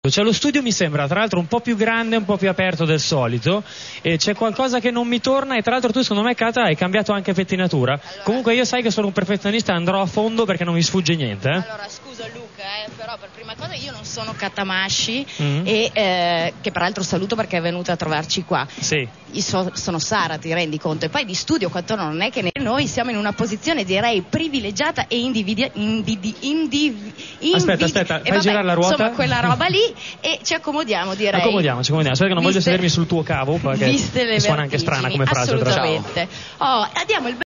Cioè, lo studio mi sembra tra l'altro un po' più grande, un po' più aperto del solito, e c'è qualcosa che non mi torna, e tra l'altro tu secondo me, Cata, hai cambiato anche pettinatura. Allora, comunque io sai che sono un perfezionista, andrò a fondo perché non mi sfugge niente. Allora scusa Luca, però per prima cosa io non sono Katamashi e che peraltro saluto perché è venuta a trovarci qua. Sì. Sono Sara, ti rendi conto? E poi di studio quanto non è che noi siamo in una posizione direi privilegiata e aspetta, fai girare la ruota. Insomma, quella roba lì, e ci accomodiamo, direi. Accomodiamoci. Aspetta che non voglio sedermi sul tuo cavo perché suona anche strana come frase. Assolutamente. Oh, diamo il